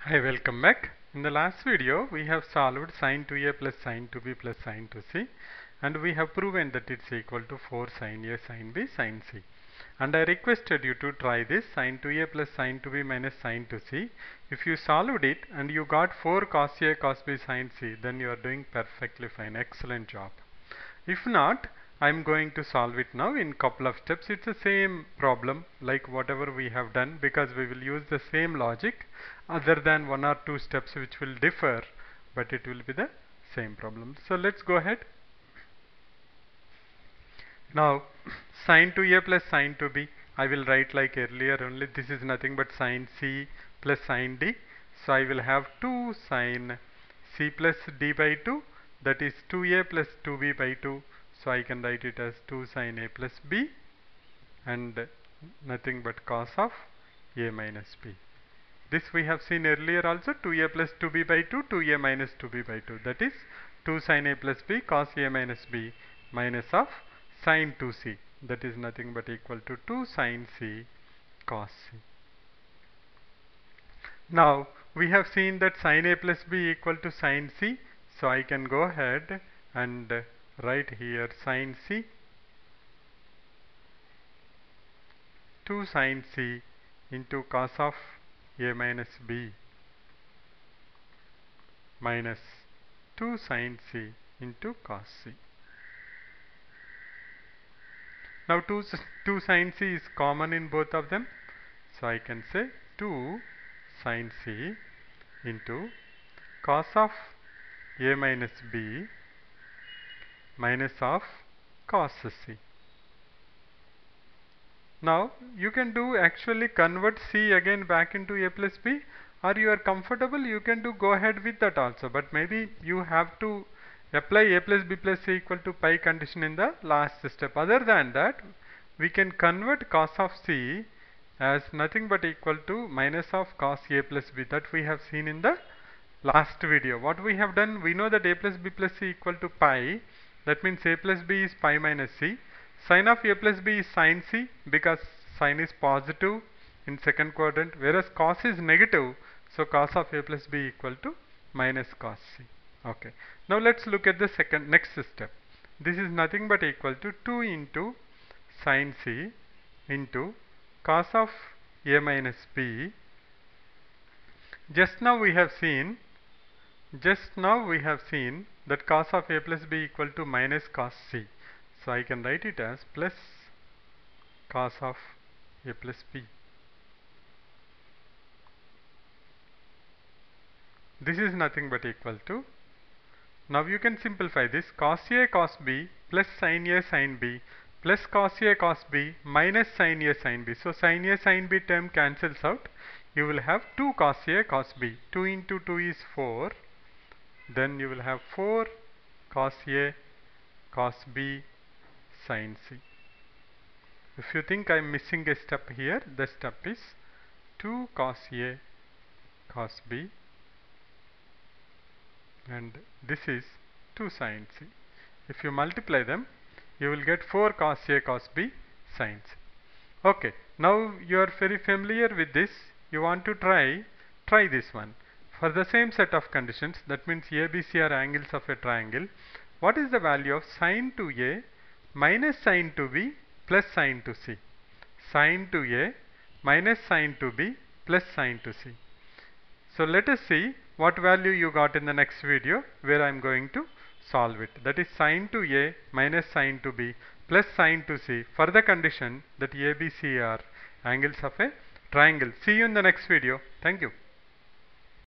Hi, welcome back. In the last video, we have solved sine 2a plus sine 2b plus sine 2c, and we have proven that it's equal to 4 sine a sine b sine c. And I requested you to try this sine 2a plus sine 2b minus sine 2c. If you solved it and you got 4 cos a cos b sine c, then you are doing perfectly fine. Excellent job. If not, I'm going to solve it now in couple of steps. It's the same problem like whatever we have done, because we will use the same logic other than one or two steps which will differ, but it will be the same problem. So let's go ahead. Now sine 2a plus sine 2b, I will write like earlier only. This is nothing but sine c plus sine d. So I will have 2 sine c plus d by 2, that is 2a plus 2b by 2. So I can write it as 2 sine a plus b and nothing but cos of a minus b. This we have seen earlier also, 2a plus 2b by 2, 2a minus 2b by 2. That is 2 sine a plus b cos a minus b minus of sine 2c. That is nothing but equal to 2 sine c cos c. Now we have seen that sine a plus b equal to sine c. So I can go ahead and write here sine c 2 sine c into cos of a minus b minus 2 sine c into cos c. Now 2 sine c is common in both of them. So I can say 2 sine c into cos of a minus b minus of cos c. Now you can do actually convert c again back into a plus b, or you are comfortable, you can do go ahead with that also, but maybe you have to apply a plus b plus c equal to pi condition in the last step. Other than that, we can convert cos of c as nothing but equal to minus of cos a plus b, that we have seen in the last video. What we have done, we know that a plus b plus c equal to pi. That means a plus b is pi minus c. Sine of a plus b is sine c, because sine is positive in second quadrant, whereas cos is negative. So cos of a plus b equal to minus cos c. Okay. Now let's look at the next step. This is nothing but equal to 2 into sine c into cos of a minus b. Just now we have seen that cos of a plus b equal to minus cos c. So I can write it as plus cos of a plus b. This is nothing but equal to, now you can simplify this, cos a cos b plus sin a sin b plus cos a cos b minus sin a sin b. So sin a sin b term cancels out. You will have 2 cos a cos b. 2 into 2 is 4. Then you will have 4 cos a cos b sin c. If you think I am missing a step here, the step is 2 cos a cos b, and this is 2 sin c. If you multiply them, you will get 4 cos a cos b sin c. Okay, now you are very familiar with this. You want to try this one. For the same set of conditions, that means ABC are angles of a triangle. What is the value of sine 2a minus sine 2b plus sine 2c? Sine 2a minus sine 2b plus sine 2c. So let us see what value you got in the next video, where I am going to solve it. That is sine 2a minus sine 2b plus sine 2c for the condition that ABC are angles of a triangle. See you in the next video. Thank you.